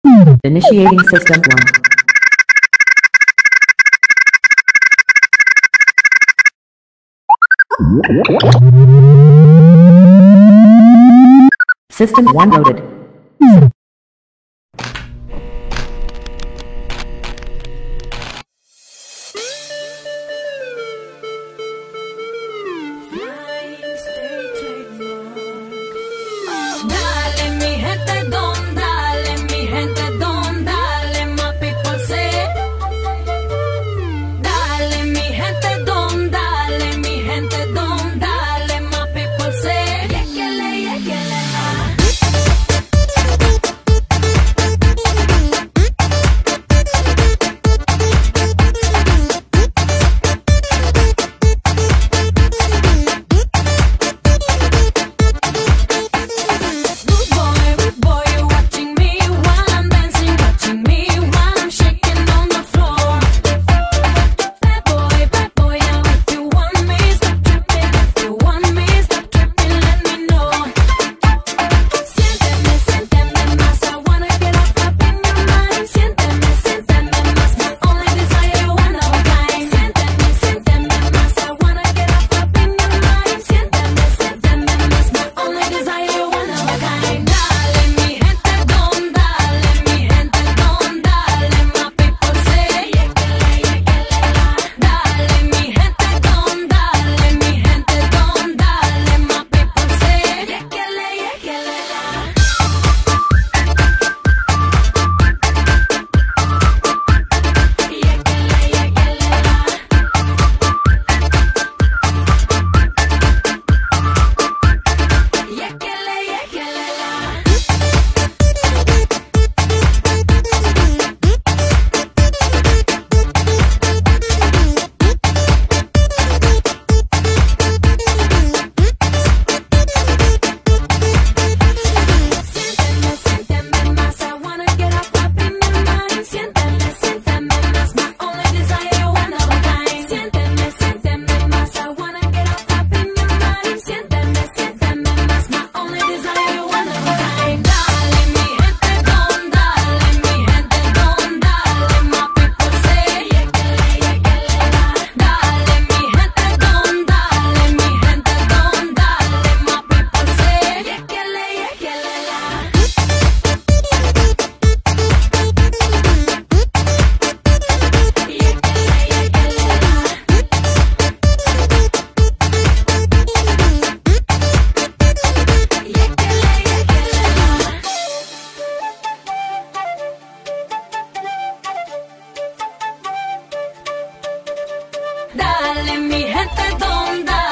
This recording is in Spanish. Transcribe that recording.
Initiating System 1. System 1 loaded. Dale mi gente don, dale mi gente don, dale my people say. Dale mi gente don, dale mi gente don, dale my people say. Yekele, yekele, Rude boy, you watching me while I'm dancing, watching me while I'm shaking on the floor. Bad boy, now if you want me, stop tripping. If you want me, stop tripping, let me know. Siénteme más, I wanna get off up in your mind. Siénteme más, my only desire, one of a kind. Siénteme más, I wanna get off up in your mind. Siénteme más, my only desire, one of a kind. Dale mi gente don, dale mi gente don, dale my people say. Yekele, yekele, la. Dale mi gente don, dale mi gente don, dale my people say. Yekele, yekele, la. Yekele, yekele, la. Yekele, yekele, la. Siénteme más, I wanna get off up in your mind. Siénteme más, my only desire, one of a kind. Siénteme más, I wanna get off up in your mind. Siénteme más, my only desire, one of a kind. Dale mi gente don, dale mi gente don, dale my people say. Yekele, yekele, la. Dale mi gente don, dale mi gente don, dale my people say. Yekele, yekele, la. Dale mi gente don, dale